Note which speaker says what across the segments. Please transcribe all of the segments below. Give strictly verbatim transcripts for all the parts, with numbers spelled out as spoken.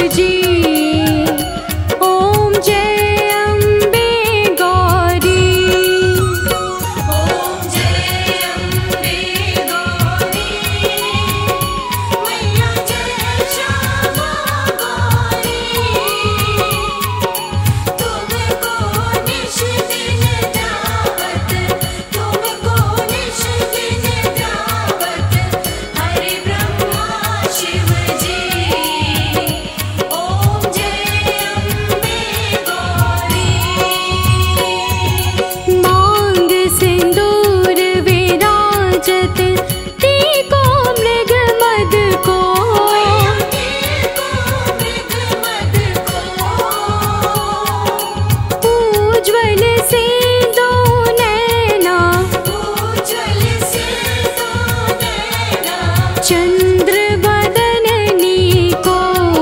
Speaker 1: जी। ओम जय अम्बे गौरी। ओम जय अम्बे गौरी। मैया जय श्यामा गौरी। तुमको निश दिन ध्यावत, तुमको निश दिन ध्यावत, हरि ब्रह्मा शिव जी। ओम जय अम्बे गौरी। मांग सिंदूर विराजत, टीको मृग मद को। उज्ज्वल से दो नैना, उज्ज्वल से दो नैना, चंद्र बदननी को।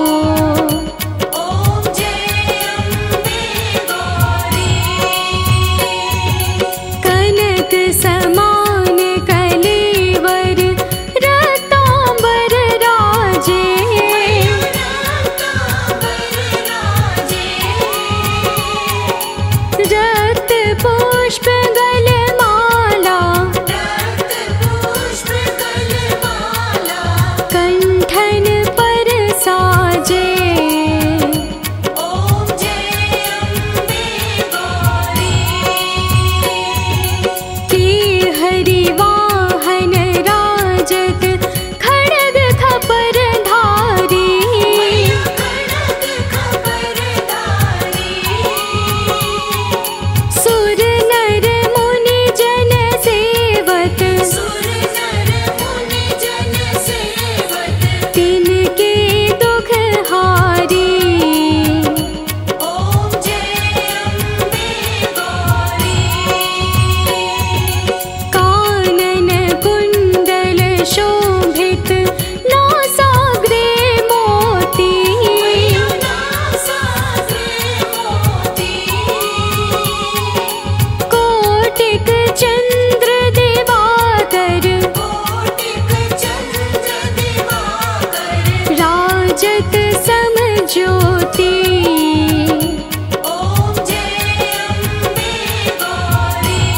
Speaker 1: ओम जय अम्बे गौरी। कनक समान कलेवर, रतांबर राजे। रक्त पुष्प गलमाला, रक्त पुष्प गलमाला, कंठन पर साजे। ओम जय अम्बे गौरी। के हरि वाहन राजत, खड्ग खपर धारी। खड्ग खपर धारी। सुर नर मुनि जन सेवत, सुर नर मुनि जन सेवत, तिनके दुख हारी। ओम जय अम्बे गौरी। कानन कुंडल शोभित, नासाग्रे मोती। नासाग्रे मोती। कोटिक चंद्र दिवाकर, कोटिक चंद्र दिवाकर, राजत सम ज्योति। ओम जय अम्बे गौरी।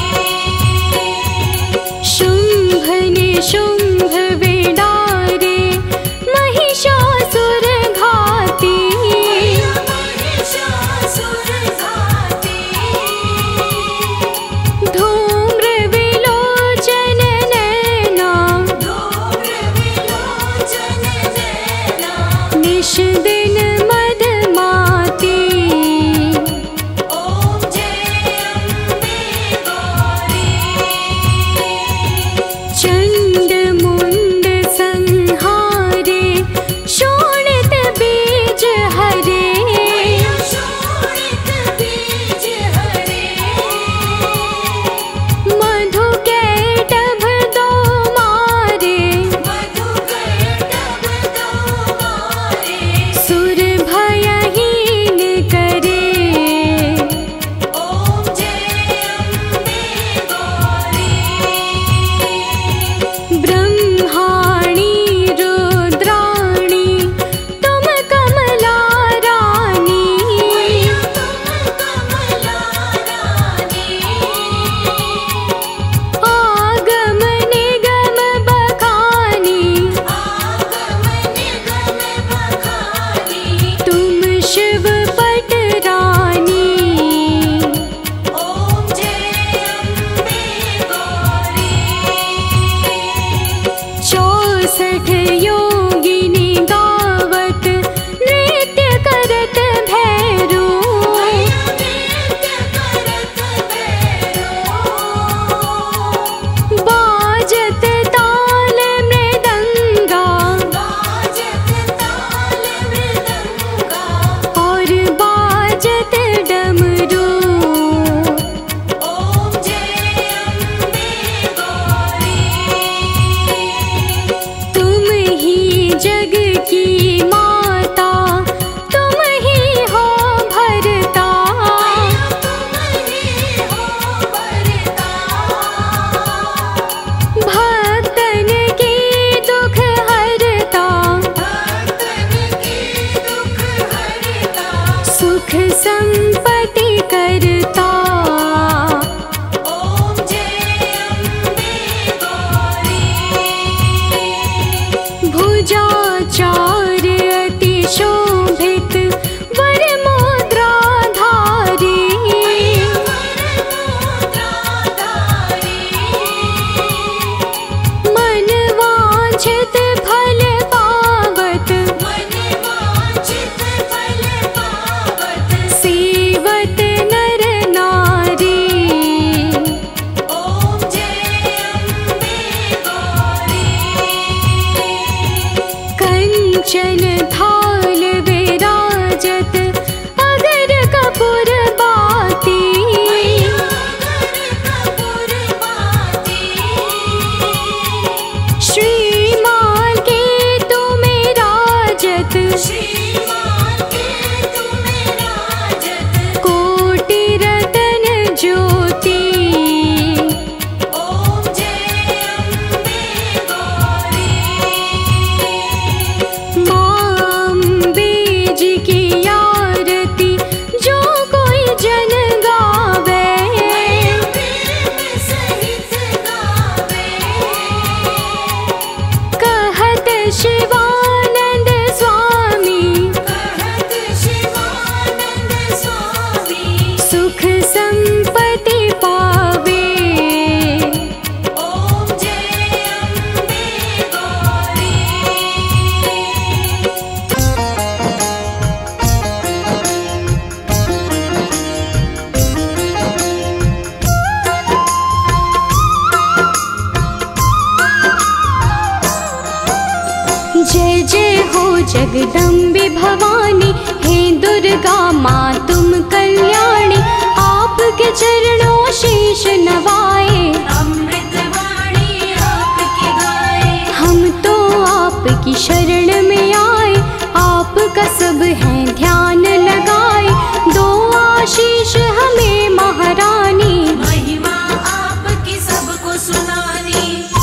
Speaker 1: शुंभ निशुंभ विडारे, महिषासुर घाती। महिषासुर घाती। धूम्र विलोचन नैना, धूम्र विलोचन नैना, निश दिन मदमाती। ओम जय अम्बे गौरी। चंड मुंड संहारे, शोणित बीज हरे। शोणित बीज हरे। मधु कैटभ दो मारे, मधु कैटभ दो मारे, सुर कंचन थाल विराजत अगर कपूर बाती। श्रीमान के तुम्हें राजत कोटि रतन ज्योति। शिवानंद स्वामी कहत शिवानंद स्वामी सुख संपत्ति पावे। ओम जय अम्बे गौरी। जय जय हो जगदम्बे भवानी, हे दुर्गा माँ तुम कल्याणी। आपके चरणों शीश नवाए, अमृत वाणी आपकी गाए। हम तो आपकी शरण में आए, आपका सब है ध्यान लगाए। दो आशीष हमें महारानी, महिमा आपकी सबको सुनानी।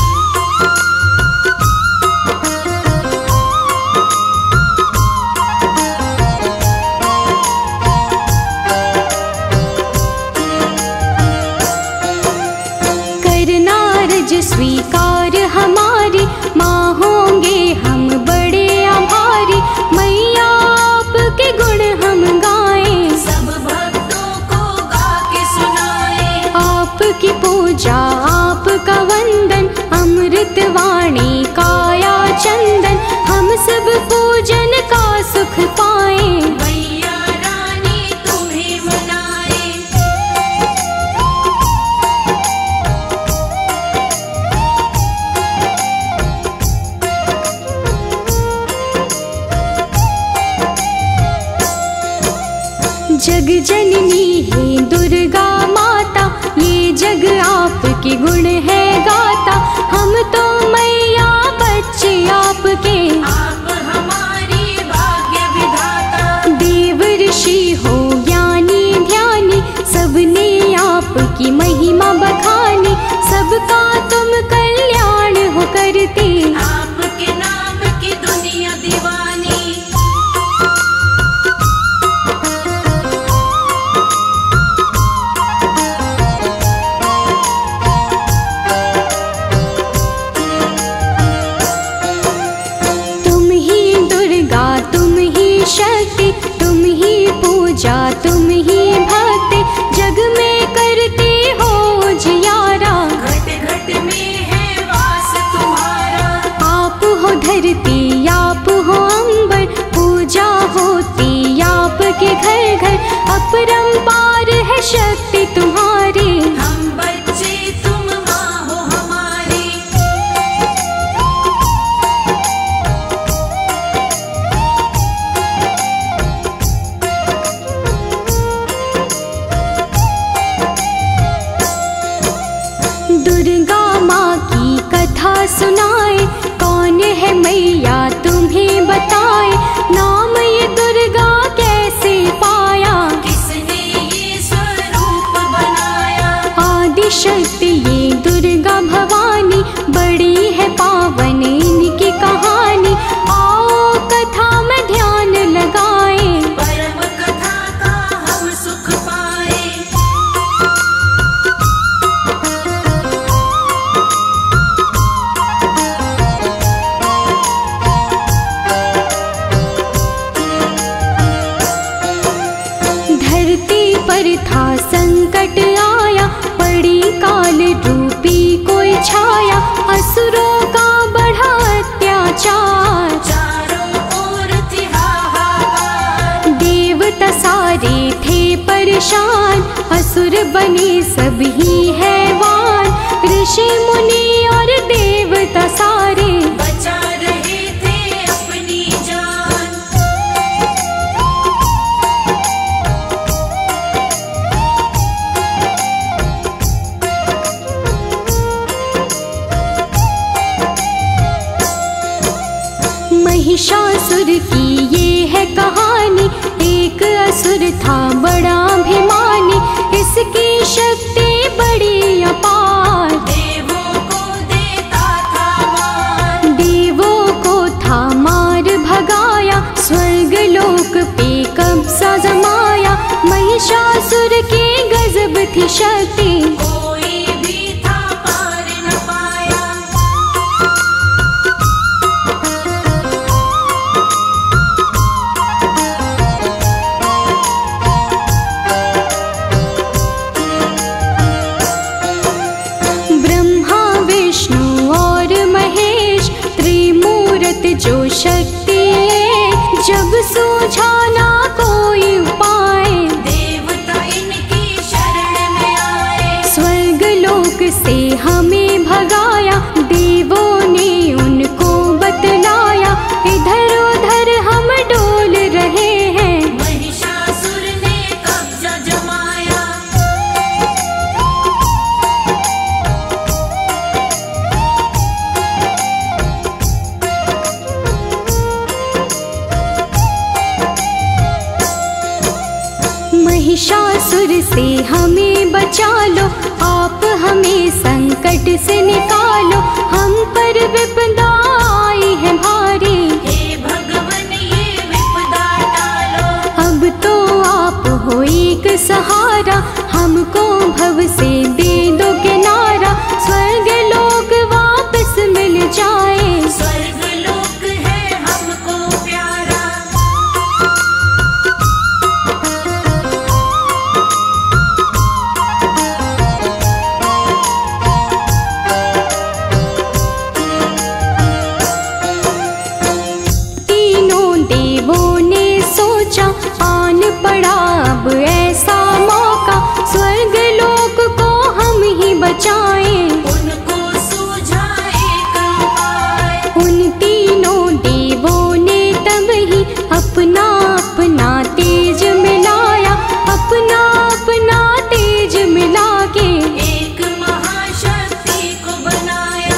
Speaker 1: स्वीकार हमारी माँ होंगे हम बड़े आभारी। मैया आपके गुण हम गाएं, सब भक्तों को गा के सुनाएं। आपकी पूजा आपका वंदन, अमृत वाणी काया चंदन। हम सब पूजन का सुख पाएं, मैया रानी तुम्हें मनाएं। जग जननी है दुर्गा माता, ये जग आपके गुण है गाता। हम तो मैया बच्चे आपके, आप हमारी भाग्य विधाता। देव ऋषि हो ज्ञानी ध्यानी, सबने आपकी महिमा बखानी। सबका तुम कल्याण हो करते, आपके नाम की दुनिया दीवानी। शक्ति तुम ही पूजा तुम ही भक्ति, जग में करते हो जियारा। घट घट में है वास तुम्हारा। आप हो धरती आप हो अंबर, पूजा होती आपके घर घर। अपरंपार है शक्ति तुम्हारी, हम बच्चे तुम माँ हो हमारी। दुर्गा माँ की कथा सुनाए, कौन है मैया तुम्हें बताए। नाम ये दुर्गा कैसे पाया, किसने ये स्वरूप बनाया। आदि शक्ति ये दुर्गा भवानी, बड़ी है पावन इनकी कहानी। आओ कथा में ध्यान लगाए, परम कथा का हम सुख पाए। पर था संकट आया, पड़ी काल रूपी कोई छाया। असुरों का बढ़ा अत्याचार, चारों ओर थी हाहाकार। देवता सारे थे परेशान, असुर बने सभी हैवान। ऋषि मुनि और देवता सारे बचा रहे थे अपनी जान। महिषासुर की ये है कहानी। एक असुर था बड़ा अभिमानी, इसकी शक्ति बड़ी अपार।
Speaker 2: देवों को देता था मार,
Speaker 1: देवों को था मार भगाया, स्वर्ग लोक पे कब्जा जमाया। महिषासुर की गजब थी शक्ति,
Speaker 2: कोई भी था पार न पाया।
Speaker 1: ब्रह्मा विष्णु और महेश त्रिमूर्त जो शक्ति है, जब सूझा ना कोई उपाय,
Speaker 2: देवता इनकी शरण में आए।
Speaker 1: स्वर्ग लोक से हमें भगाया, देवों ने उनको बतलाया। इधर उधर हम डोल रहे हैं,
Speaker 2: महिषासुर ने कब्जा जमाया।
Speaker 1: महिषासुर से हमें बचा लो, आप हमें संकट से निकालो। हम पर विपदा आई है भारी,
Speaker 2: हे भगवन ये विपदा टालो।
Speaker 1: अब तो आप हो एक सहारा, हमको भव से दे दो किनारा। स्वर्ग लोक वापस मिल जाए,
Speaker 2: स्वर्ग लोक है हमको प्यारा।
Speaker 1: तीनों देवों ने सोचा, आन पड़ा अब ऐसा मौका। स्वर्ग लोक को हम ही बचाएं,
Speaker 2: उनको सूझा एक उपाय।
Speaker 1: उन तीनों देवों ने तब ही अपना अपना तेज मिलाया। अपना अपना तेज मिला के
Speaker 2: एक महाशक्ति को बनाया।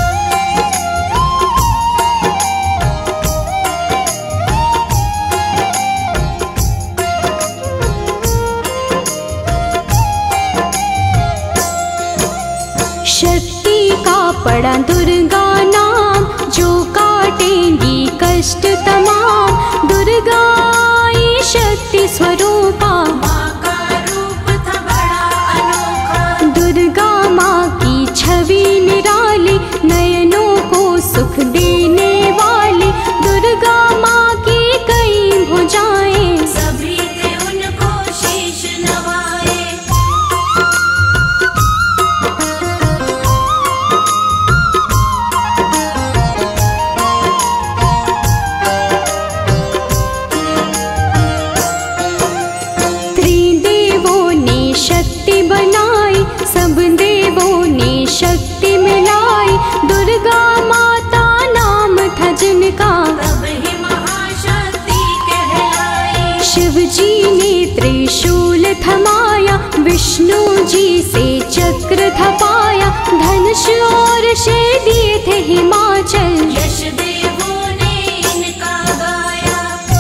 Speaker 1: शक्ति का पड़ा दुर्गा नाम, जो काटेंगी कष्ट तमाम। दुर्गा आई शक्ति स्वरूपा,
Speaker 2: माँ का रूप था बड़ा अनोखा।
Speaker 1: दुर्गा माँ की छवि निराली, नयनों को सुख देने वाली। दुर्गा माँ की कई भुजाएं,
Speaker 2: सभी थे उनको शीश नवाए।
Speaker 1: त्रिदेवों ने शक्ति बनाई, सब देवों ने शक्ति मिलाई। दुर्गा माता नाम था जिनका,
Speaker 2: तब ही महाशक्ति कहलाई।
Speaker 1: शिव जी ने त्रिशूल थमाया, विष्णु जी से चक्र थपाया। धनुष और शे दिए थे हिमाचल,
Speaker 2: यश देवों ने इनका गाया।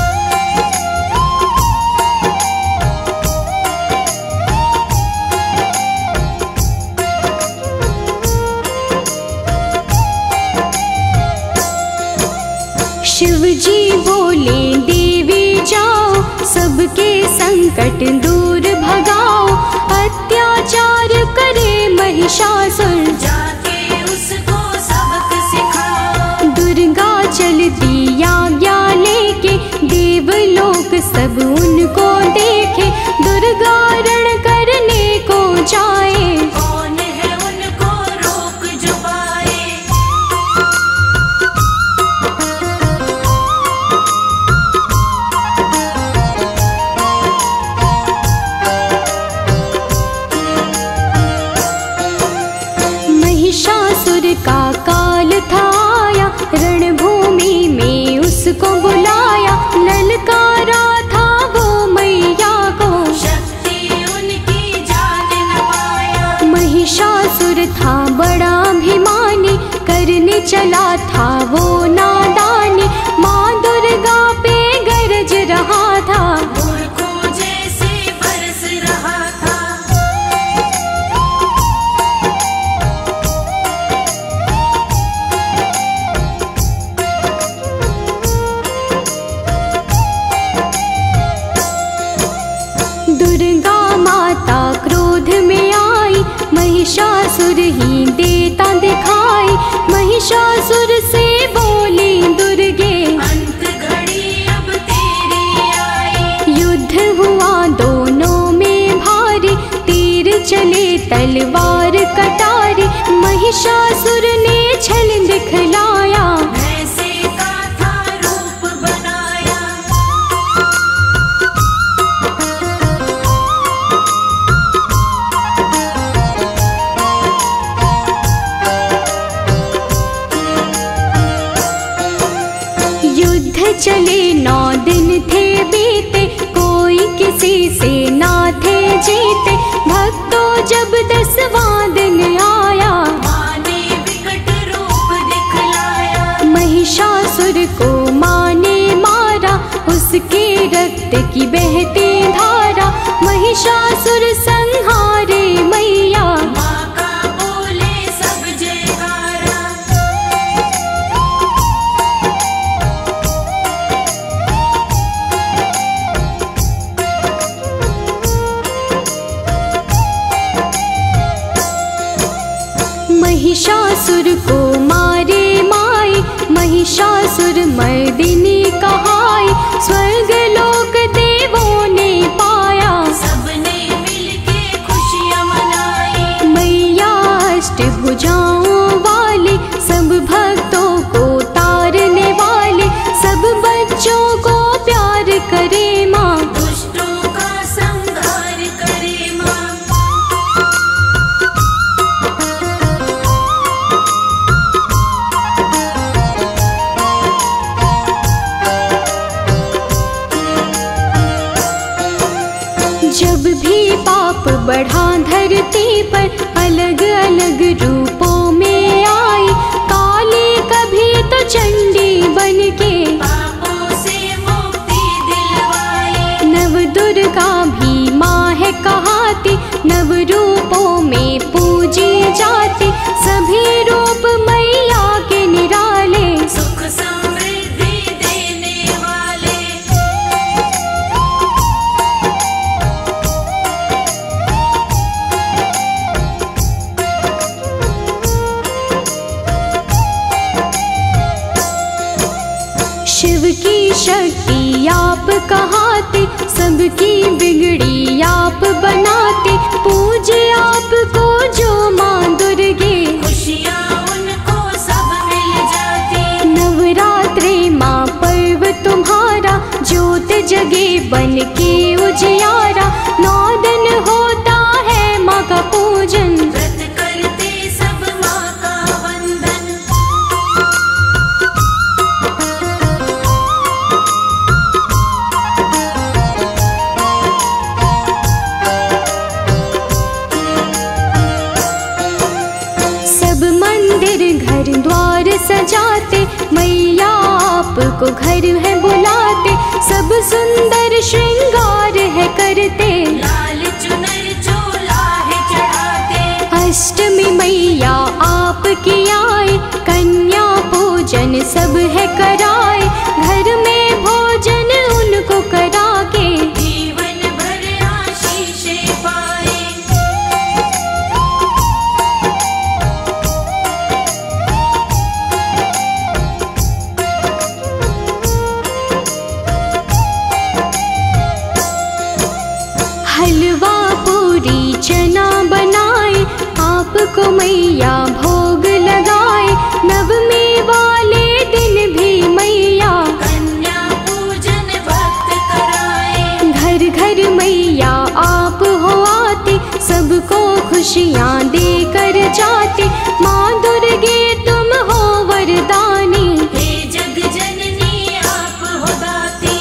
Speaker 1: शिव जी बोले देवी जाओ, सबके संकट दूर भगाओ। अत्याचार करे महिषासुर,
Speaker 2: जाके उसको सबक सिखाओ।
Speaker 1: दुर्गा चलती आज्ञा लेके, देवलोक सब उनको देखे। दुर्गा रण करने को जाए,
Speaker 2: कौन है उनको रोक जो पाए।
Speaker 1: महिषासुर का काल था आया, रणभूमि में उसको बुलाया। ललकारा था वो मैया को,
Speaker 2: शक्ति उनकी जान न पाया।
Speaker 1: महिषासुर था बड़ा अभिमानी, करने चला था वो नादानी। माँ महिषासुर ही देता दिखाई, महिषासुर से बोली दुर्गे
Speaker 2: अंत घड़ी अब तेरी आई।
Speaker 1: युद्ध हुआ दोनों में भारी, तीर चले तलवार कटारी, महिषासुर ने छल दिखलाया,
Speaker 2: भैंसे का था रूप बनाया।
Speaker 1: युद्ध चले नौ दिन थे बीते, कोई किसी से ना थे जीते, भक्तों जब दसवां दिन आया,
Speaker 2: माँ ने विकट रूप दिखलाया।
Speaker 1: महिषासुर को माँ ने मारा, उसके रक्त की बहती धारा, महिषासुर संहारे मैया,
Speaker 2: माँ का बोले सब जयकारा।
Speaker 1: महिषासुर को मारे माई, महिषासुर मर्दिनी कहाई, स्वर्ग लोक देवों ने पाया,
Speaker 2: सबने मिलके खुशियाँ मनाई।
Speaker 1: मैया अष्ट भुजाओं वाली, सब भक्तों को तारने वाली, सब बच्चों को प्यार करे माँ,
Speaker 2: दुष्टों का संहार करे माँ।
Speaker 1: जब भी पाप बढ़ा धरती पर, अलग अलग रूपों में आई, काली कभी तो चंडी बनके,
Speaker 2: पापों से मुक्ति दिलवाई।
Speaker 1: नव दुर्गा भी माँ है कहाती, नव रूपों में पूजी जाती, सभी रूप मैया के निराले,
Speaker 2: सुख समृद्धि देने वाले। शिव की शक्ति आप कहाते, सबकी बिगड़ी आप बनाते, पूजे आपको जो माँ दुर्गे, खुशियाँ उनको सब मिल जाती। नवरात्रे माँ पर्व तुम्हारा, ज्योत जगे बन के उजियारा, नौ दिन होता है माँ का पूजन, व्रत करते सब माँ का वंदन। घर द्वार सजाते, मैया आपको घर है बुलाते, सब सुंदर श्रृंगार है करते, लाल चुनर चोला है चढ़ाते। अष्टमी मैया आपकी आए, कन्या पूजन सब है कराए, घर में भोजन उनको करा के, जीवन भर आशीष पाए। हलवा पूरी चना बनाए, आपको मैया भोग लगाए, नवमी वाले दिन भी मैया कन्या पूजन भक्त कराए। घर घर मैया आप हो आती, सबको खुशियाँ देकर जाती, माँ दुर्गे तुम हो वरदानी, हे जग जननी आप हो दाती।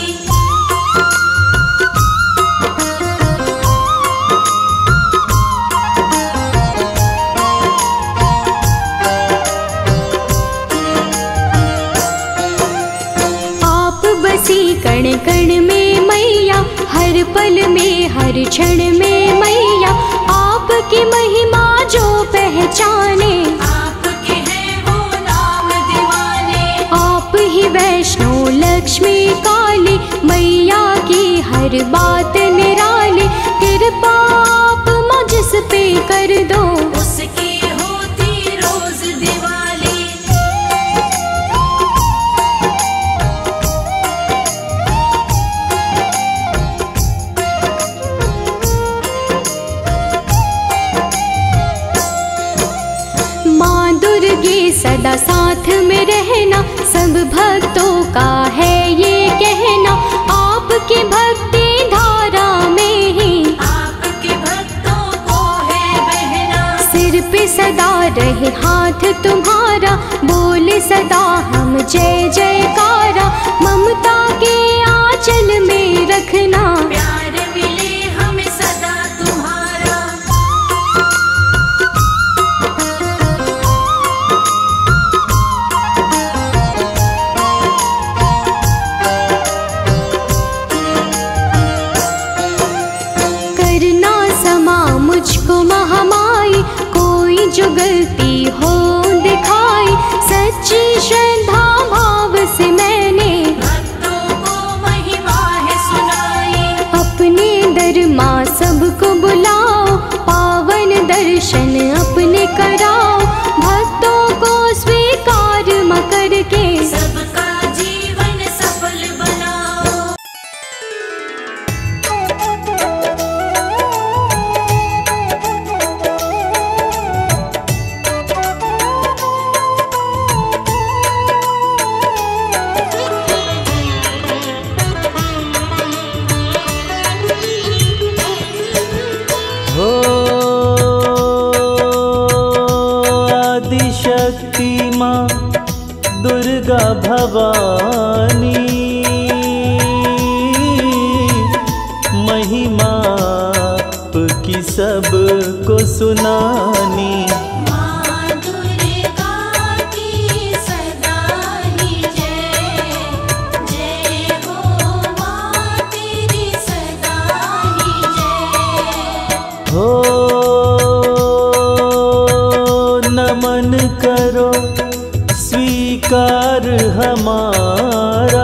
Speaker 2: कण कण में मैया, हर पल में हर क्षण में मैया, आपकी महिमा जो पहचाने, आपके हैं वो नाम दीवाने। आप ही वैष्णो लक्ष्मी काली, मैया की हर बात निराली, कृपा आप मुझ पे कर दो, उसकी
Speaker 1: रहना, सब भक्तों का है ये कहना। आपकी भक्ति धारा में ही
Speaker 2: आपके भक्तों को है बहना।
Speaker 1: सिर पे सदा रहे हाथ तुम्हारा, बोले सदा हम जय जयकारा। ममता के आंचल में रखना,
Speaker 2: प्यार मिले हमें सदा तुम्हारा।
Speaker 1: करना समा मुझको महामाई, कोई जो गलती हो दिखाई। सच्ची श्रद्धा भाव से मैंने
Speaker 2: भक्तों को महिमा है सुनाई।
Speaker 1: अपने दर माँ सबको बुलाओ, पावन दर्शन अपने कराओ। भक्तों को स्वीकार माँ करके
Speaker 2: सबका जीवन सफल बनाओ।
Speaker 3: हो आदिशक्ति माँ दुर्गा भवानी, महिमा की सबको सुनानी।
Speaker 2: माँ दुर्गा की सदा ही जय, जय हो माँ तेरी सदा ही जय।
Speaker 3: हो नमन करो स्वीकार हमारा,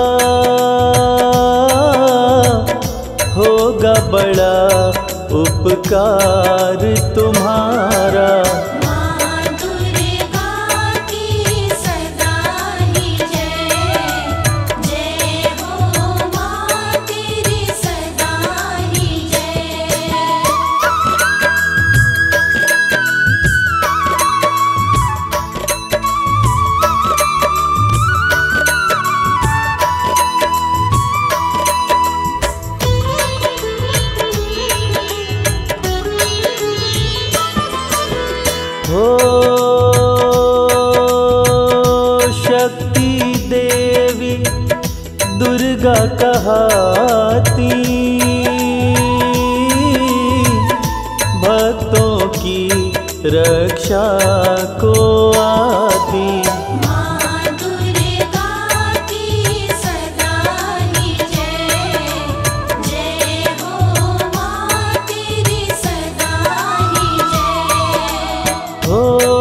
Speaker 3: होगा बड़ा उपकार तुम्हारा।
Speaker 2: माँ दुर्गा की सदा ही जय, जय हो माँ तेरी सदा ही जय।
Speaker 3: हो शक्ति देवी दुर्गा कहाती, भक्तों की रक्षा को आती।
Speaker 2: माँ दुर्गा की सदा ही जय, जय हो माँ तेरी सदा ही जय।
Speaker 3: हो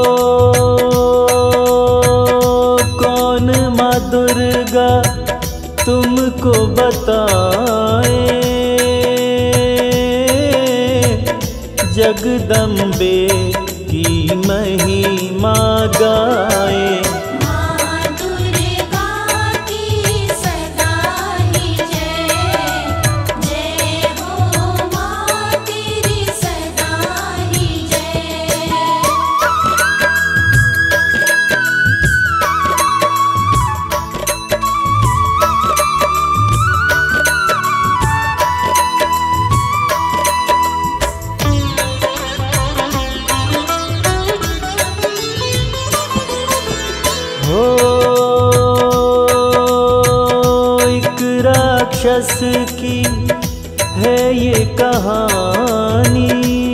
Speaker 3: कौन माँ दुर्गा तुमको बताए, जगदम्बे की महिमा गाए।
Speaker 2: माँ दुर्गा की सदा ही जय, जय हो माँ तेरी सदा ही जय।
Speaker 3: हो एक राक्षस की है ये कहानी,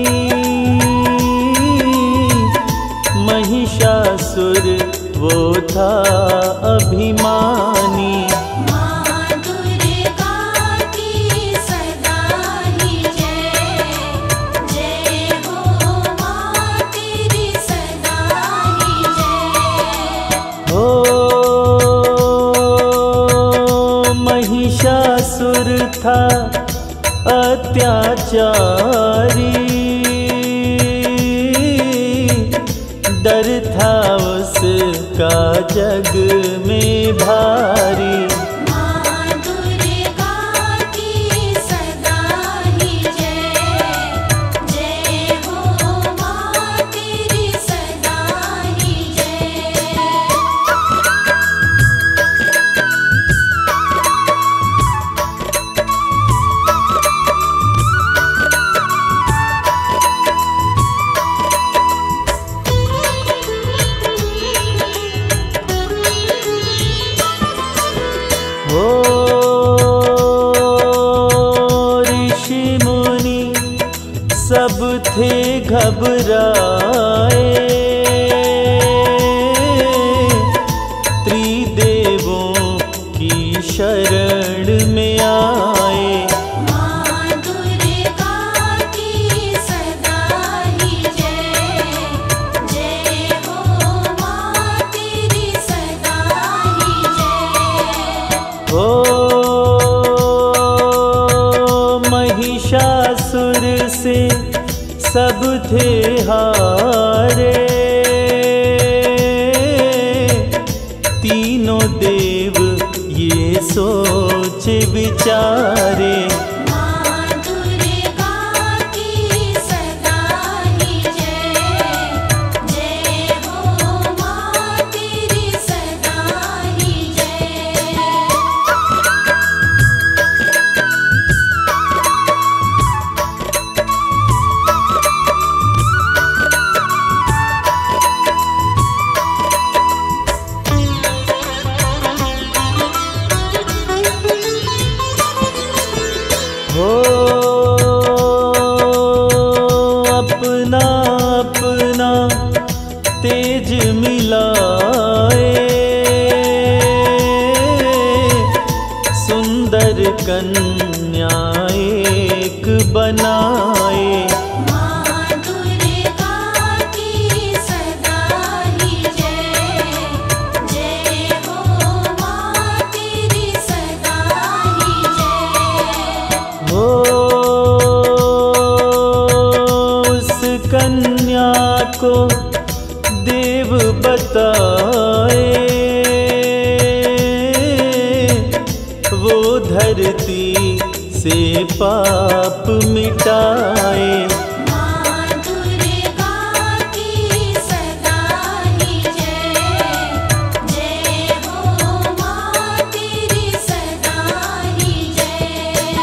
Speaker 3: महिषासुर वो था अभिमानी।
Speaker 2: माँ दुर्गा की सदा ही जय, जय हो माँ तेरी सदा ही जय।
Speaker 3: हो महिषासुर था अत्याचारी, डर था उसका जग में भारी।
Speaker 2: माँ दुर्गा की सदा ही जय, जय हो माँ तेरी सदा ही जय।
Speaker 3: थे घबराए, त्रिदेवों की शरण में आए।
Speaker 2: माँ दुर्गा की सदा ही जय, जय हो माँ तेरी सदा ही जय।
Speaker 3: हो महिषासुर से सब थे हारे, तीनों देव ये सोच विचारे।
Speaker 2: माँ दुर्गा की सदा ही जय, जय हो माँ तेरी सदा ही जय।
Speaker 3: हो अपना अपना तेज मिलाए, सुंदर कन्या एक बनाए।
Speaker 2: माँ दुर्गा की सदा ही जय, जय हो माँ तेरी सदा ही जय।
Speaker 3: हो उस कन्या को देव बताए, वो धरती से पाप मिटाए।
Speaker 2: माँ दुर्गा की सदा ही जय, जय हो माँ तेरी सदा ही जय।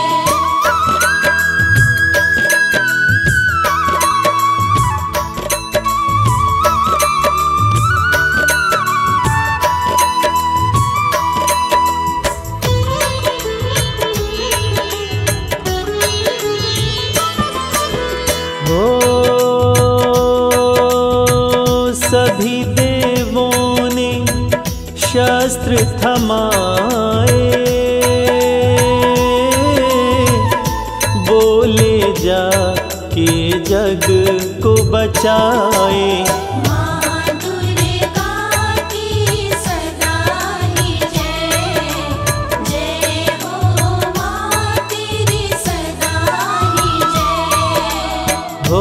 Speaker 3: हो सभी देवों ने शस्त्र थमाए, बोले जा के जग को बचाए।
Speaker 2: माँ दुर्गा की सदा ही जय, जय हो माँ तेरी सदा ही जय।
Speaker 3: हो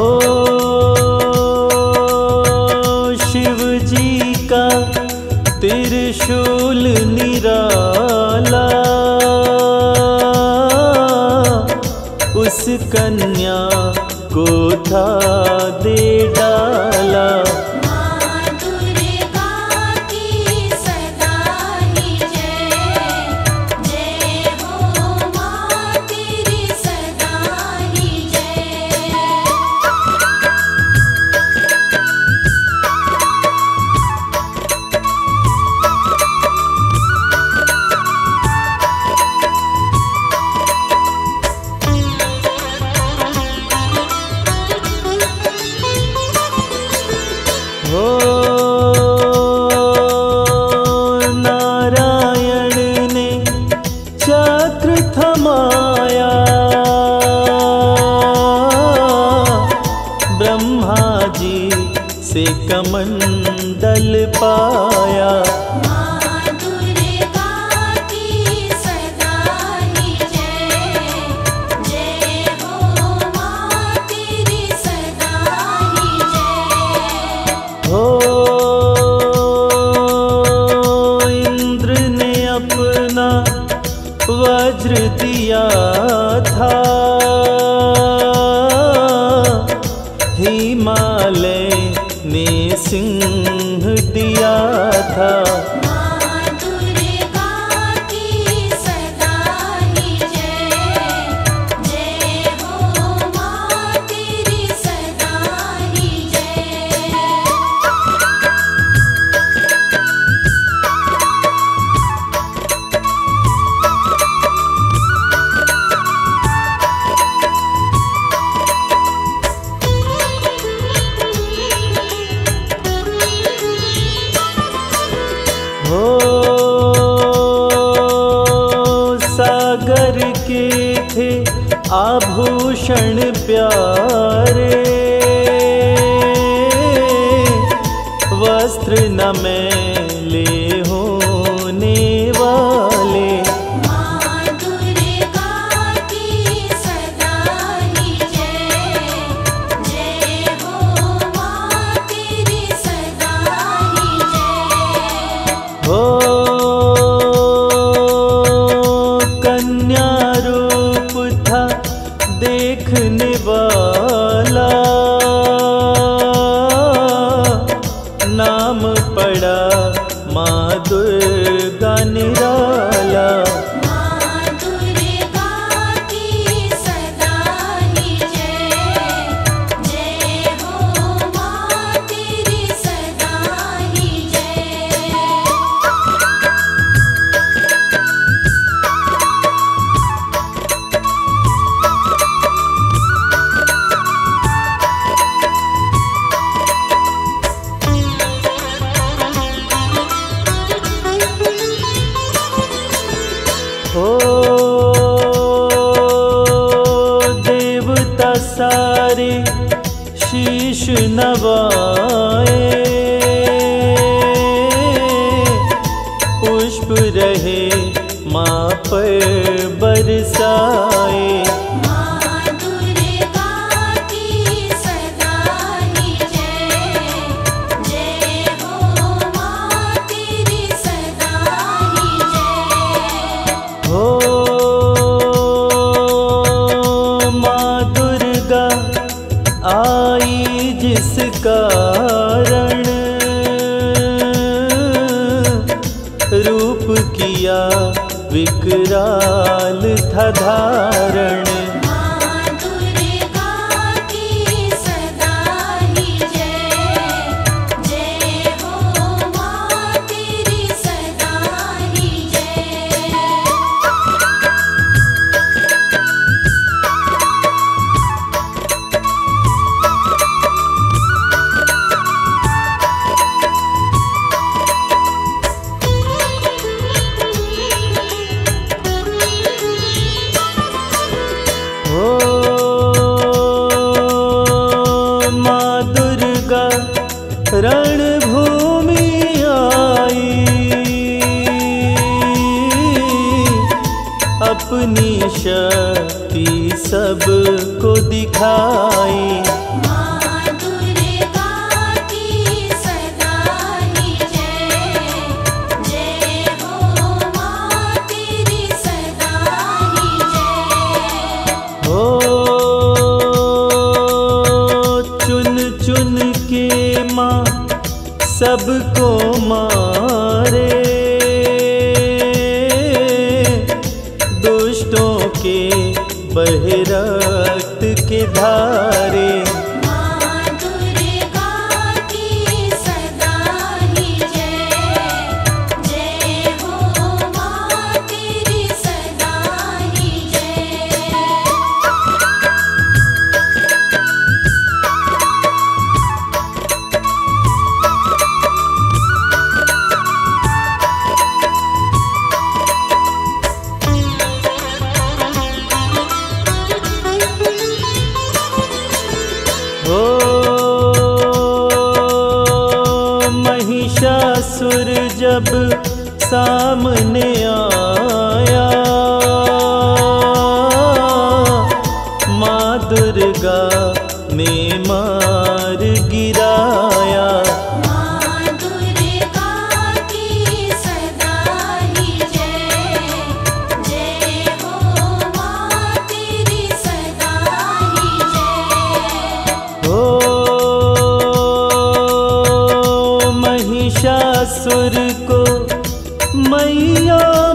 Speaker 3: शिव जी का त्रिशूल निराला, उस कन्या को था दे डाला।
Speaker 2: माँ दुर्गा की सदा ही जय, जय हो माँ तेरी सदा ही जय।
Speaker 3: हो नारायण ने चक्र थमाया, ब्रह्मा जी से कमंडल पाया।
Speaker 2: माँ दुर्गा की सदा ही जय, जय हो माँ तेरी सदा ही जय।
Speaker 3: हो इंद्र ने अपना वज्र दिया था, हिमालय ने सिंह दिया था।
Speaker 2: माँ दुर्गा की सदा ही जय, जय हो माँ तेरी सदा ही जय।
Speaker 3: सागर के थे आभूषण प्यारे, वस्त्र न मैले होने वाले।
Speaker 2: माँ दुर्गा की सदा ही जय, जय हो माँ तेरी सदा ही जय।
Speaker 3: हो कन्या रूप था देखने वाला, नाम पड़ा माँ दुर्गा निराला।
Speaker 2: माँ दुर्गा की सदा ही जय, जय हो माँ तेरी सदा ही जय।
Speaker 3: हो देवता सारे शीश नवाए, पुष्प रहे माँ पर बरसाए।
Speaker 2: माँ दुर्गा की सदा ही जय, जय हो माँ तेरी सदा ही जय।
Speaker 3: हो माँ दुर्गा आई जिस कारण, रूप किया विकराल था धारण।
Speaker 2: माँ दुर्गा की सदा ही जय, जय हो माँ तेरी सदा ही जय।
Speaker 3: हो माँ दुर्गा रणभूमि आई, अपनी शक्ति सबको दिखाई।
Speaker 2: माँ दुर्गा की सदा ही जय, जय हो माँ तेरी सदा ही जय।
Speaker 3: हो चुन चुन के माँ सबको मारे, दुष्टों के बहे रक्त के धारे।
Speaker 2: माँ दुर्गा की सदा ही जय, जय हो माँ तेरी सदा ही जय।
Speaker 3: हो महिषासुर जब सामने आया, माँ दुर्गा ने मार गिराया।
Speaker 2: माँ दुर्गा की सदा ही जय, जय हो माँ तेरी सदा ही जय।
Speaker 3: हो महिषासुर को मैया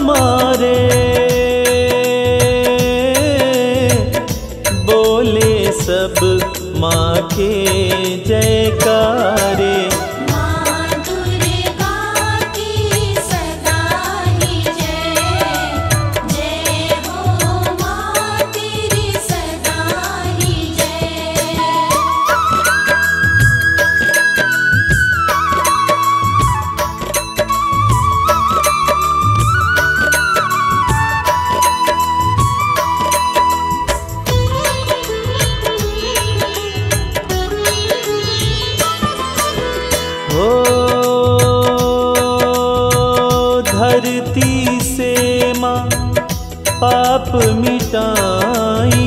Speaker 3: पाप मिटाई,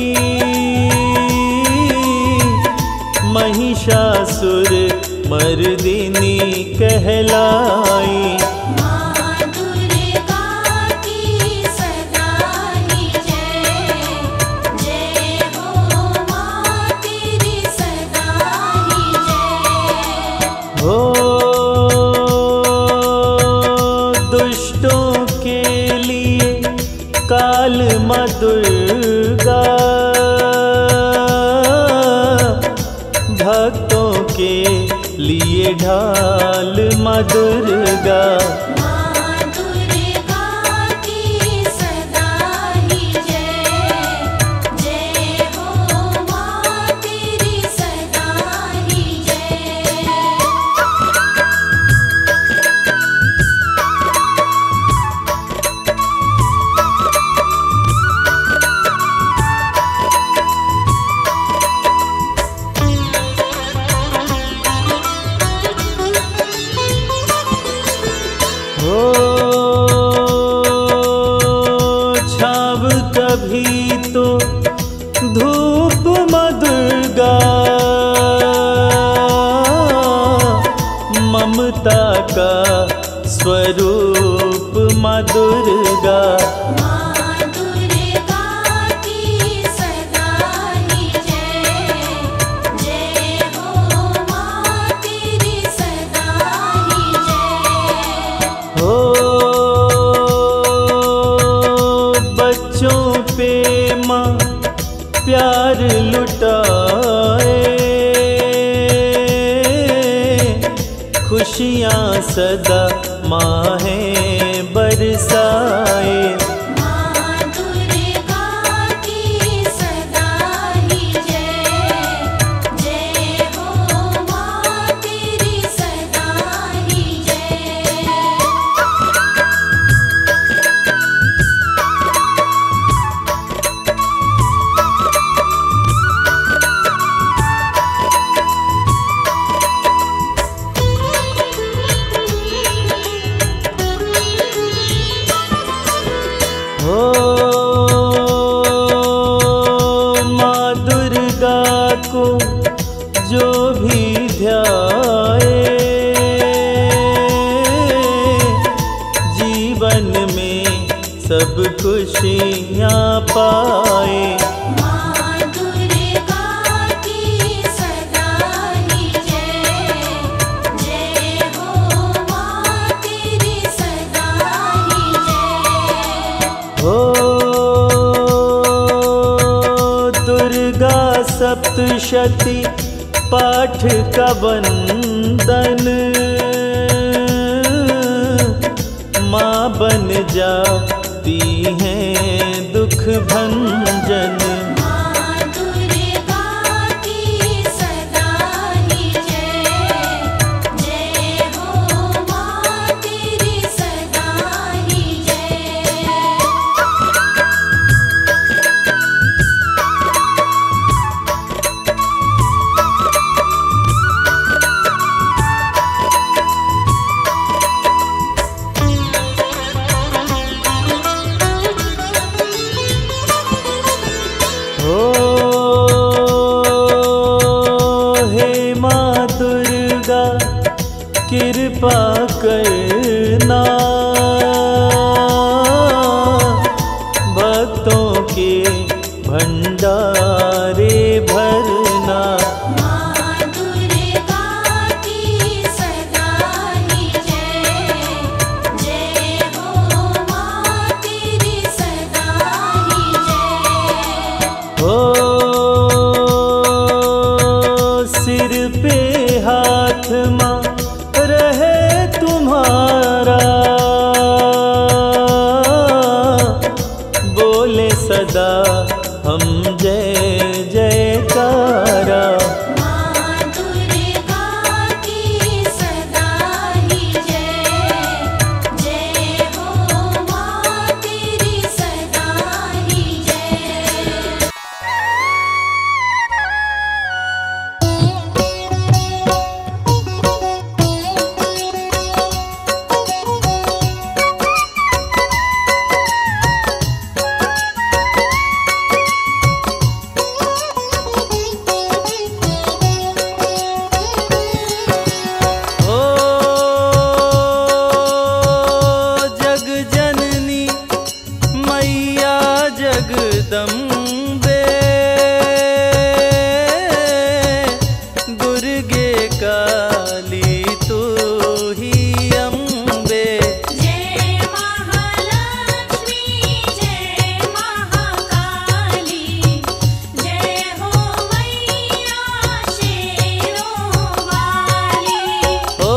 Speaker 3: महिषासुर मर्दिनी कहलाई।
Speaker 2: माँ दुर्गा की सदा ही जय, जय हो माँ तेरी सदा ही जय।
Speaker 3: हो दुष्टों के लिए काल माँ दुर्गा, भक्तों के लिए ढाल माँ दुर्गा।
Speaker 2: माँ दुर्गा की सदा ही जय, जय हो माँ तेरी सदा ही जय।
Speaker 3: हो छाव कभी तो धूप माँ दुर्गा, ममता का स्वरूप माँ दुर्गा।
Speaker 2: माँ दुर्गा की सदा ही जय, जय हो माँ तेरी सदा ही जय।
Speaker 3: हो बच्चों पे माँ प्यार लुटाए, खुशियाँ सदा माँ है बरसाए।
Speaker 2: माँ दुर्गा की सदा ही जय, जय हो माँ तेरी सदा ही जय।
Speaker 3: हो माँ दुर्गा को जो भी ध्याए, जीवन में सब खुशियाँ पाए।
Speaker 2: माँ दुर्गा की सदा ही जय, जय हो माँ तेरी सदा ही जय।
Speaker 3: हो दुर्गा सप्तशती पाठ का वंदन, माँ बन जाती हैं दुख भंजन।
Speaker 2: माँ दुर्गा की सदा ही जय, जय हो माँ तेरी सदा ही जय।
Speaker 3: हो हे माँ दुर्गा कृपा करना, भक्तों के भंडारे भरना।
Speaker 2: माँ दुर्गा की सदा ही जय, जय हो माँ तेरी सदा ही जय।
Speaker 3: हो सिर पे हाथ माँ रहे तुम्हारा, बोले सदा हम जय जयकारा।
Speaker 2: माँ दुर्गा की सदा ही जय, जय हो माँ तेरी सदा ही जय।
Speaker 3: मैया जगदम्बे, दुर्गे काली तू ही अम्बे।
Speaker 2: जय महालक्ष्मी जय महाकाली, जय हो मैया शेरों वाली।
Speaker 3: ओ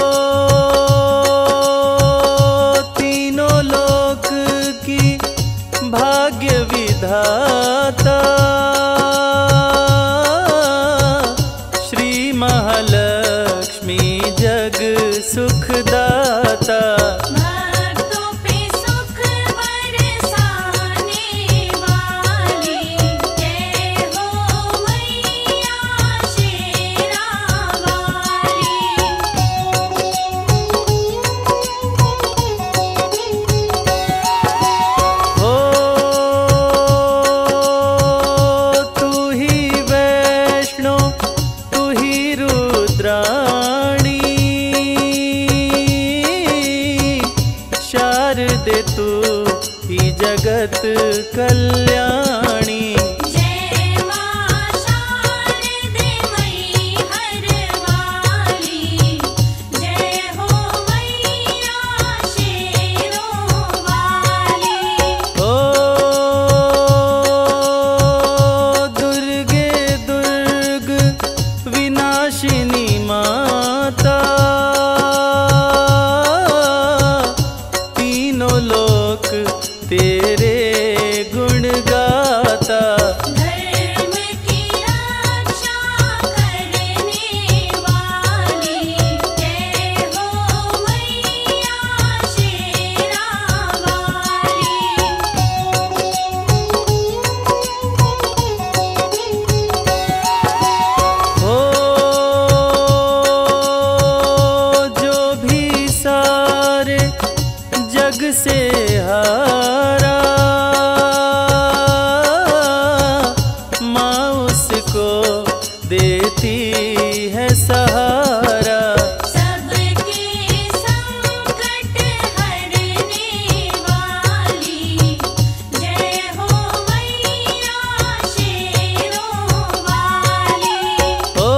Speaker 3: तीनों लोक की भाग्य विधाता, श्री महालक्ष्मी जग सुखदाता।
Speaker 2: भक्तों पे सुख बरसाने वाली, जय हो मैया शेरा वाली।
Speaker 3: हो तू ही वैष्णो तू ही रुद्राणी, शारदे तू ही जगत कल्याणी।
Speaker 2: जय मां शारदे मई हर वाली, जय हो मैया शेरों वाली।
Speaker 3: ओ दुर्गे दुर्ग विनाशिनी माता, तीनों लोक तेरे गुण गाता।
Speaker 2: धर्म की रक्षा करने वाली, जय हो मैया शेरा वाली।
Speaker 3: हो जो भी सारे जग से हारा, माँ उसको देती है सहारा।
Speaker 2: सबके संकट हरने वाली, जय हो मैया शेरों वाली।
Speaker 3: ओ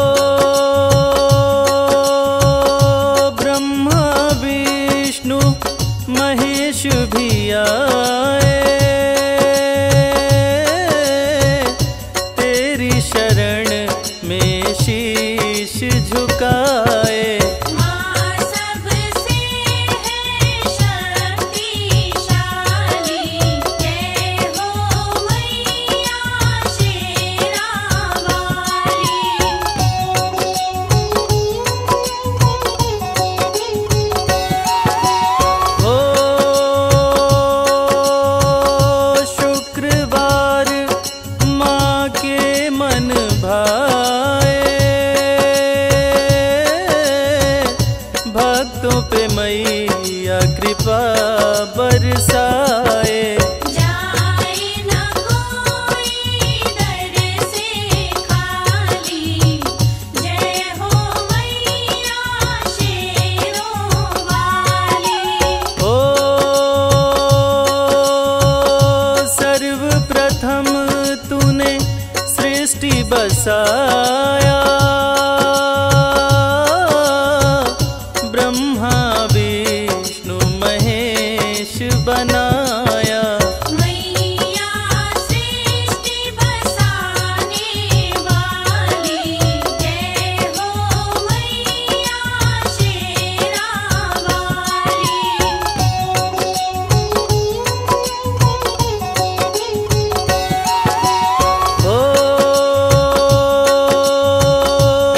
Speaker 3: ब्रह्मा विष्णु महेश भी आए, तेरी शरण में शीश झुकाए।
Speaker 2: मां सबसे है शक्तिशाली, जय हो मैया शेरा वाली।
Speaker 3: हो शुक्रवार माँ के मन भाए, भक्तों पे मैया कृपा बरसाए।
Speaker 2: जाए न कोई दर से खाली, जय हो मैया शेरों वाली।
Speaker 3: ओ सर्वप्रथम तूने सृष्टि बसाया, ब्रह्मा विष्णु महेश बनाया।
Speaker 2: मैया सृष्टि बसाने वाली, जय हो मैया शेरा वाली।
Speaker 3: हो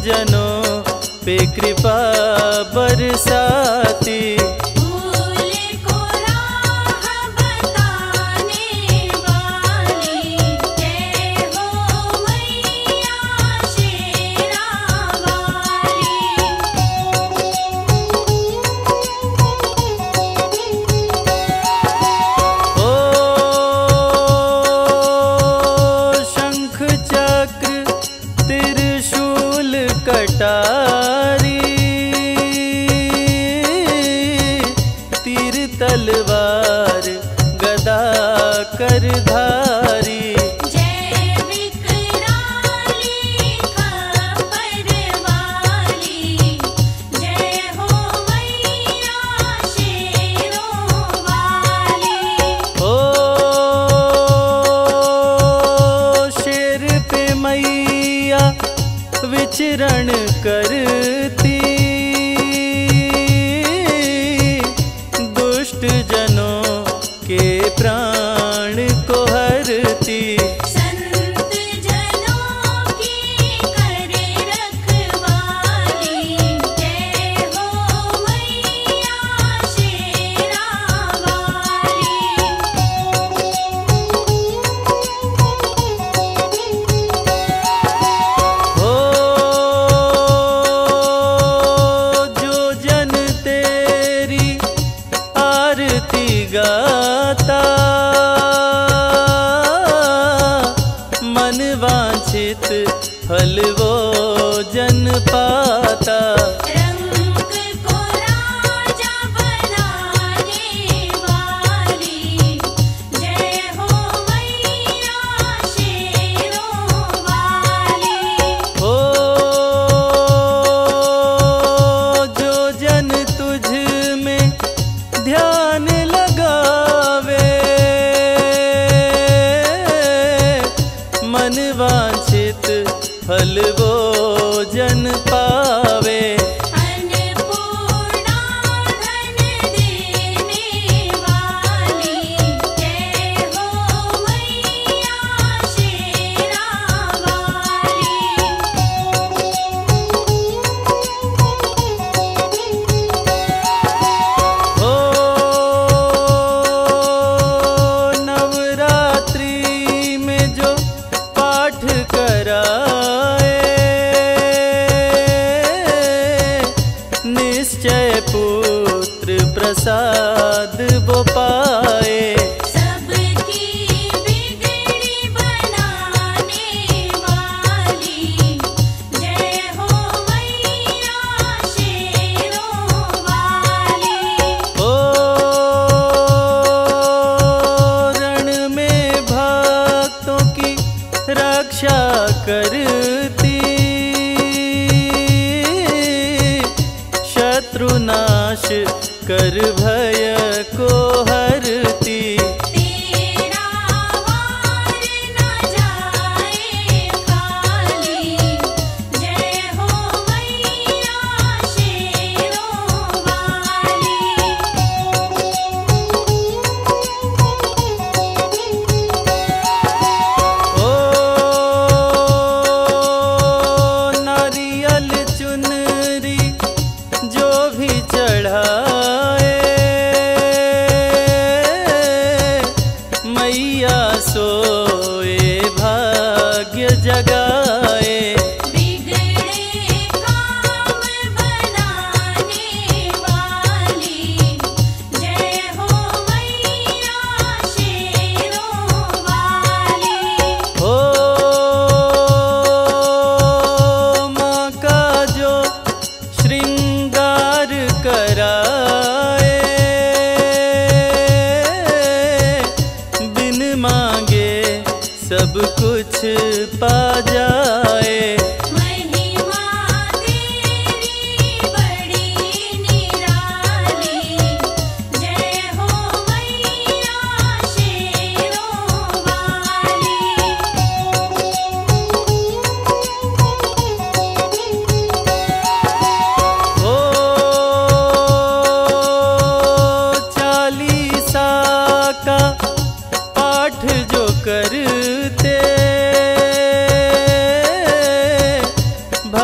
Speaker 3: जनों पे कृपा बरसाती। कटारी तीर तलवार गदा कर धारी।
Speaker 2: जय विकराली खबर वाली, जय हो मैया शेरों वाली।
Speaker 3: ओ शेर पे मैया विचरण करती, दुष्ट जनों के प्राण को हरती।
Speaker 2: संत जनों की करे रखवाली, जय हो मैया शेरां वाली।
Speaker 3: गाता मन वांछित फल वो जन पाता।
Speaker 2: रंग को राजा बनाने वाली, जय हो मैया शेरों वाली।
Speaker 3: हो जो जन तुझ में ध्यान मन वांछित फल वो जन पावे।
Speaker 2: अन्नपूर्णा धन देने वाली, जय हो मैया शेरां वाली।
Speaker 3: ओ नवरात्रि में जो पाठ कराए, निश्चय पुत्र प्रसाद वो पाए।
Speaker 2: सबकी बिगड़ी बनाने वाली, जय हो मैया शेरों वाली।
Speaker 3: ओ रण में भक्तों की रक्षा करती, शत्रुनाश कर भय को हरती।
Speaker 2: तेरा वार न जाए खाली, जय हो मैया शेरों वाली।
Speaker 3: ओ नारियल चुनरी जो भी चढ़ाए,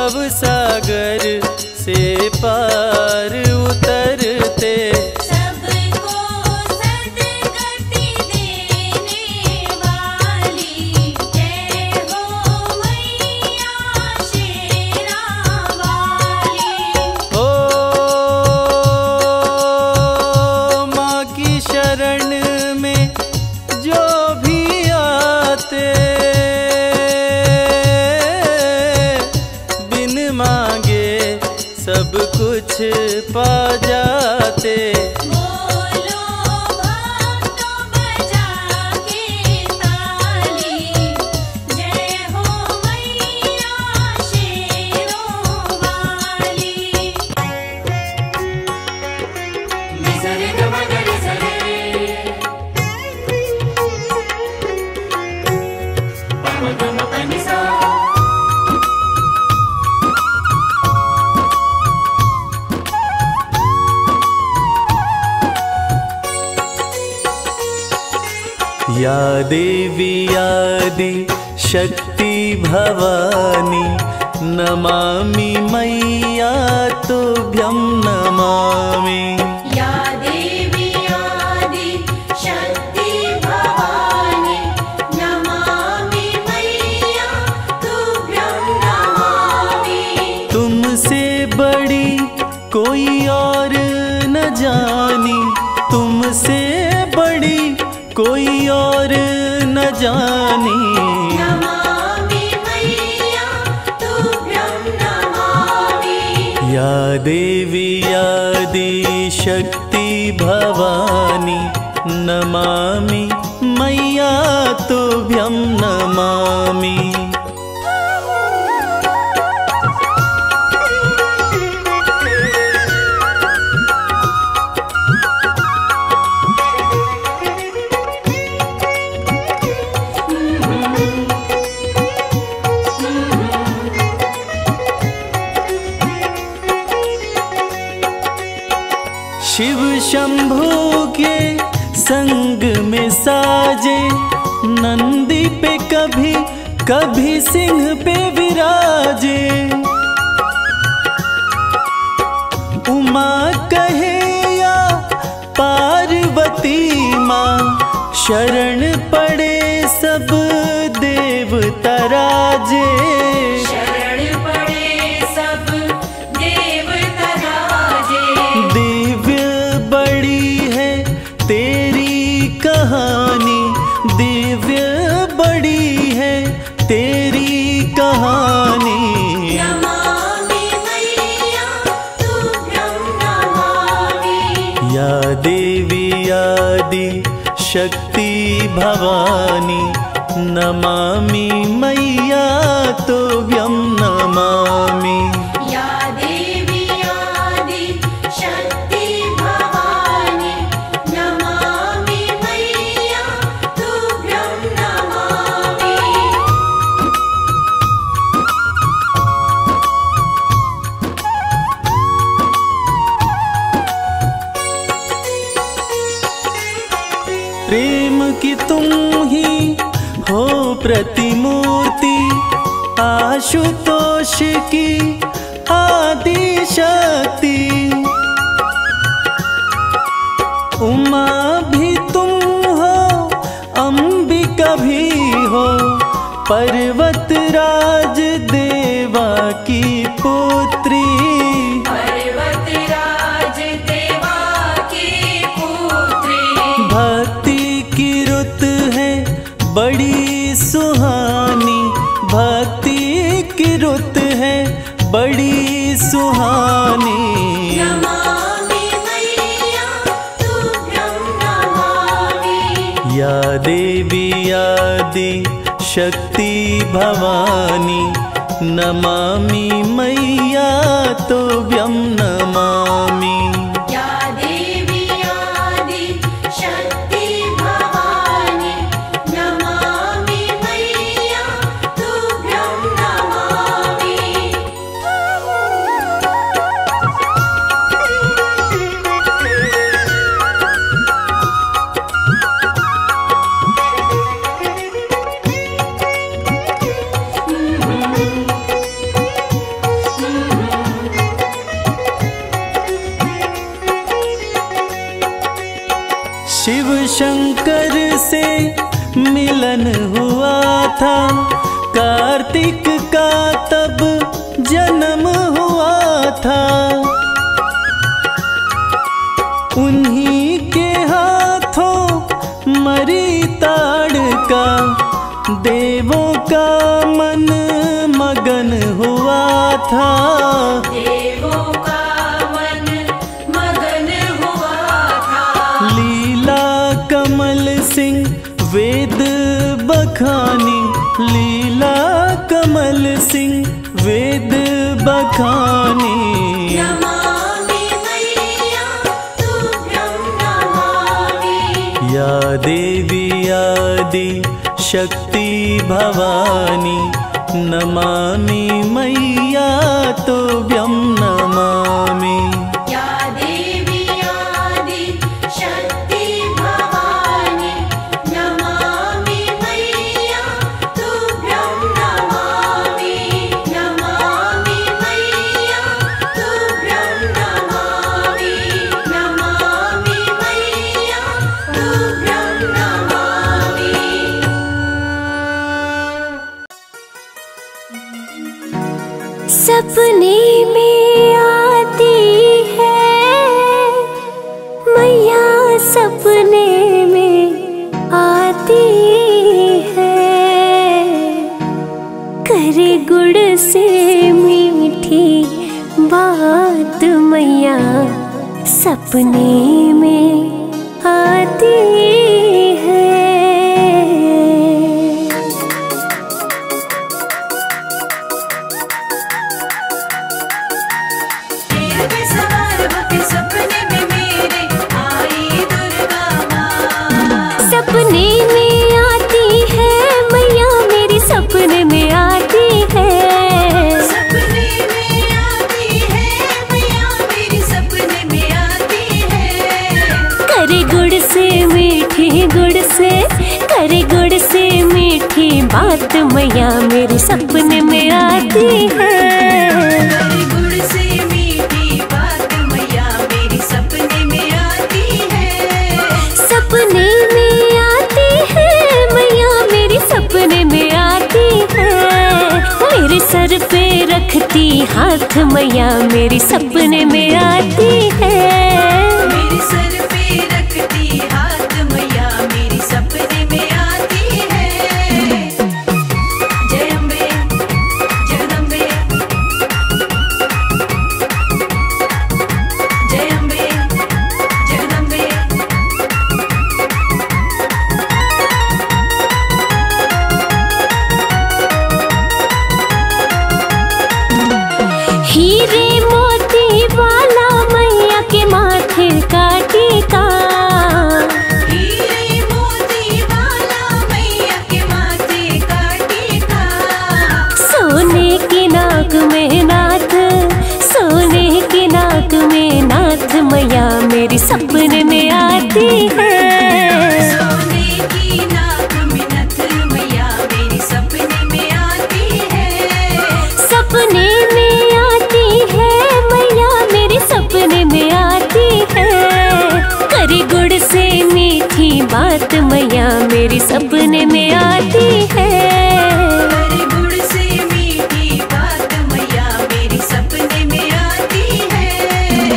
Speaker 3: भव सागर से पार उतरते।
Speaker 2: सबको सद्गति देने वाली, जय हो मैया शेरा वाली।
Speaker 3: ओ माँ की शरण में जो भी आते, बिन मांगे सब कुछ पा जाते।
Speaker 2: बोलो भक्तों बजा के ताली, जय हो मैया शेरों वाली। निसरे गमगरे सरे, पम गम पनिसा।
Speaker 3: या देवी आदि शक्ति भवानी, नमामि मैया तुभ्यं नमामि।
Speaker 2: या देवी आदि शक्ति भवानी, नमामि मैया तुभ्यं नमामि।
Speaker 3: तुमसे बड़ी कोई और न जानी, तुमसे बड़ी कोई और न जानी।
Speaker 2: नमामि मैया तुभ्यं नमामि।
Speaker 3: या देवी आदि शक्ति भवानी, नमामि मैया तुभ्यं नमामि। शिव शंभू के संग में साजे, नंदी पे कभी कभी सिंह पे विराजे। उमा कहे या पार्वती माँ, शरण पड़े सब देवता राजे।
Speaker 2: शरण पड़े सब देवता राजे।
Speaker 3: दिव्य बड़ी है तेरी कहानी, दिव्य बड़ी है तेरी कहानी।
Speaker 2: नमामि मैया तुभ्यं नमामि।
Speaker 3: या देवी आदि शक्ति भवानी, नमामि मैया तुभ्यं नमामि।
Speaker 2: या देवी आदि शक्ति भवानी, नमामि मैया तुभ्यं नमामि।
Speaker 3: प्रेम की तुम ही हो प्रतिमूर्ति, आशुतोष की आदि शक्ति। उमा भी तुम हो, अंबिका भी हो, पर्वत राज देवा की पुत्री।
Speaker 2: पर्वत राज देवा की पुत्री।
Speaker 3: भक्ति की रुत है बड़ी सुहानी, भक्ति की रुत है बड़ी सुहानी।
Speaker 2: नमामि मैया तुभ्यं नमामि।
Speaker 3: या देवी आदि शक्ति भवानी, नमामि मैया तुभ्यं नमामि।
Speaker 2: या देवी आदि शक्ति भवानी, नमामि मैया तुभ्यं नमामि।
Speaker 3: था, कार्तिक का तब जन्म हुआ था। उन्हीं के हाथों मरी ताड़का, देवों का मन मगन हुआ था।
Speaker 2: देवों का मन मगन हुआ था।
Speaker 3: लीला कमल सिंह वेद बखानी, लीला कमल सिंह वेद बखानी।
Speaker 2: नमामि मैया तुभ्यं नमामि।
Speaker 3: या देवी आदि शक्ति भवानी, नमामि मैया तुभ्यं नमामि।
Speaker 2: या देवी आदि शक्ति भवानी, नमामि मैया तुभ्यं नमामि। नमामि मैया तुभ्यं नमामि। नमामि मैया तुभ्यं नमामि।
Speaker 1: सपने में आती है मैया, सपने में आती है। करे गुड़ से मीठी बात मैया, सपने में आती है।
Speaker 2: सपने में मेरे आई दुर्गा माँ।
Speaker 1: सपने में आती है मैया, मेरी सपने में आती है।
Speaker 2: सपने में आती है मैया, मेरी सपने में आती है।
Speaker 1: करे गुड़ से मीठी गुड़ से, करे गुड़ से मीठी बात मैया, मेरे सपने में आती है।
Speaker 2: करे गुड़ से मीठी बात मैया, मेरी सपने में आती है।
Speaker 1: सपने में आती है मैया, मेरी सपने में आती है। मेरे सर पे रखती हाथ मैया, मेरी सपने में आती है।
Speaker 2: मेरे सर पे रखती हाथ मैया, मेरी सपने में आती है। जय अम्बे जगदम्बे, जय अम्बे जगदम्बे।
Speaker 1: हीरे मोती वाला मैया के माथे का टीका,
Speaker 2: हीरे मोती वाला मैया के माथे का टीका।
Speaker 1: सोने की नाक में नाथ, सोने की नाक में नाथ मैया, मेरी सपने में आती है।
Speaker 2: सोने की नाक में नथ मैया, मेरी सपने में आती है।
Speaker 1: सपने में आती है मैया, मेरे सपने में आती है। करे गुड़ से मीठी बात मैया, मेरी सपने में आती है।
Speaker 2: करे गुड़ से मीठी बात मैया, मेरी सपने में आती है।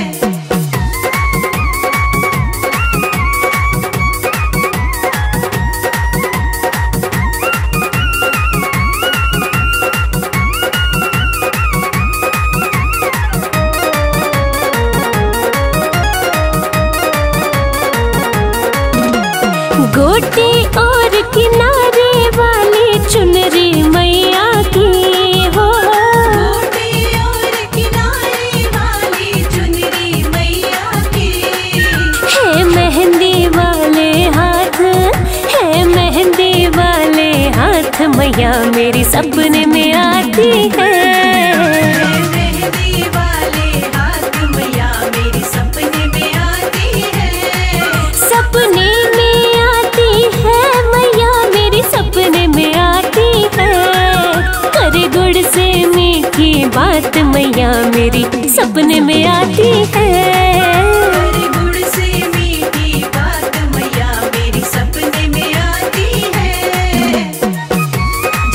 Speaker 1: गोटे और किनारे वाली चुनरी मैया की हो।
Speaker 2: गोटे और किनारे वाली चुनरी मैया की।
Speaker 1: है मेहंदी वाले हाथ, है मेहंदी वाले हाथ मैया, मेरी सपने में आती है।
Speaker 2: मेहंदी वाले हाथ मैया, मेरी सपने में आती है।
Speaker 1: सपने में आती है मैया, मेरी सपने में आती है। करे गुड़ से मीठी बात मैया, मेरी सपने में आती है।
Speaker 2: करे गुड़ से मीठी बात मैया, मेरी सपने में आती है।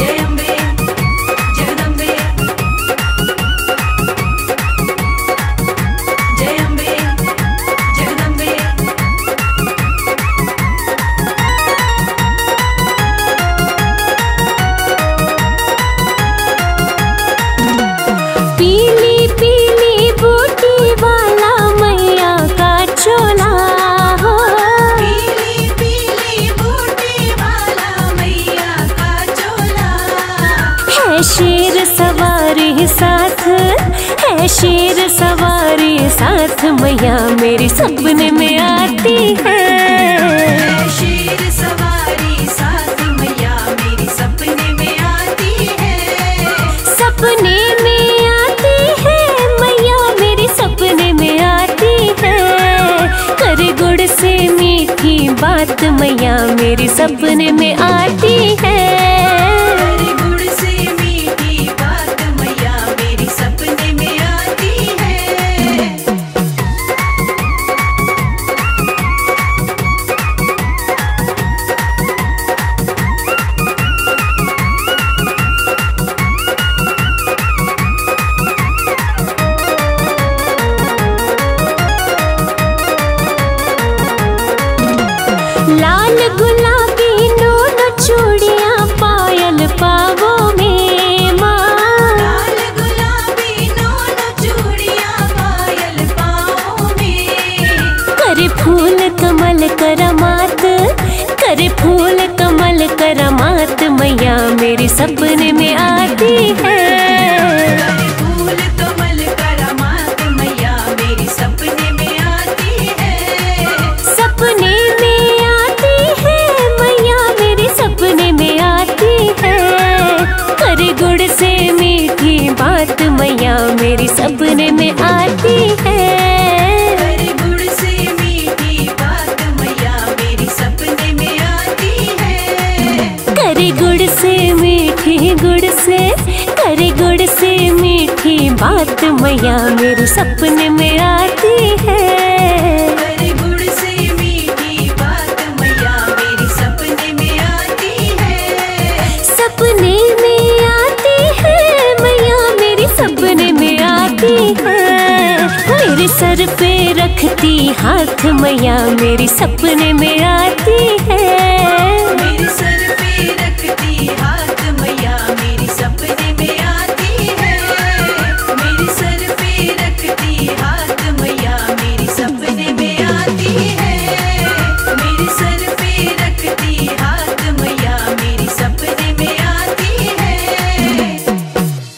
Speaker 2: साथ मैया मेरे सपने में आती है।
Speaker 4: शेर सवारी साथ मैया मेरी सपने में आती है।
Speaker 2: सपने में आती है मैया मेरे सपने में आती है। करे गुड़ से मीठी बात मैया मेरे सपने में आती है।
Speaker 4: करे गुड़ से मीठी बात मैया मेरी सपने में आती है।
Speaker 2: लाल गुलाबी दोनों चूड़ियां पायल पावों में माँ।
Speaker 4: लाल गुलाबी दोनों चूड़ियां पायल पाँव में।
Speaker 2: करे फूल कमल करामात, करे फूल कमल करामात मैया मेरे सपने में आती है।
Speaker 4: करे फूल कमल करामात मैया मेरी सपने में आती है।
Speaker 2: सपने में आती है मैया मेरे सपने में आती है। करे गुड़ से मीठी बात मैया मेरे सपने में आती है।
Speaker 4: करे गुड़ से मीठी बात मैया मेरी सपने में आती है।
Speaker 2: करे गुड़ से मीठी गुड़ से करे गुड़ से मीठी बात मैया मेरे सपने में आती है।
Speaker 4: करे गुड़ से मीठी बात मैया मेरी सपने में आती है।
Speaker 2: सपने में आती है मैया मेरे सपने में आती है। मेरे सर पे रखती हाथ मैया मेरे सपने में आती